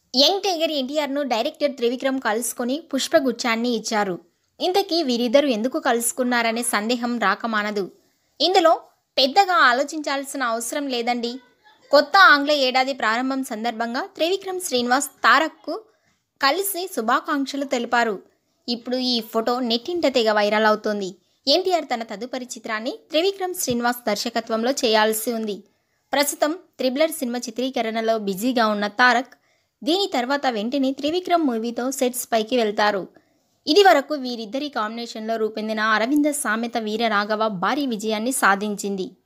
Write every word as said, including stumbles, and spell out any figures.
Young tiger ఎన్టీఆర్ను director Trivikram కలుసుకొని పుష్పగుచ్చాన్ని ఇచ్చారు. ఇంతకీ వీరిద్దరూ ఎందుకు కలుసుకున్నారనే సందేహం రాకమానదు. ఇందులో పెద్దగా ఆలోచించాల్సిన అవసరం లేదండి. కొత్త ఆంగ్ల ఏడాది ప్రారంభం సందర్భంగా త్రివిక్రమ్ శ్రీనివాస్ తారక్కు కలిసి శుభాకాంక్షలు తెలిపారు. ఇప్పుడు ఈ ఫోటో నెట్టింట తెగ వైరల్ అవుతోంది. ఎన్టీఆర్ తన తదుపరి చిత్రాన్ని త్రివిక్రమ్ శ్రీనివాస్ దర్శకత్వంలో చేయాల్సి ఉంది. ప్రస్తుతం త్రిబులర్ సినిమా చిత్రీకరణలో బిజీగా ఉన్న తారక్ దీని తర్వాత వెంటనే త్రివిక్రమ్ మూవీతో సెట్స్ పైకి వెళ్తారు. ఇది వరకు వీరిద్దరి కాంబినేషన్లో రూపొందిన అరవింద సామెత వీర రాఘవ భారీ విజయాన్ని సాధించింది.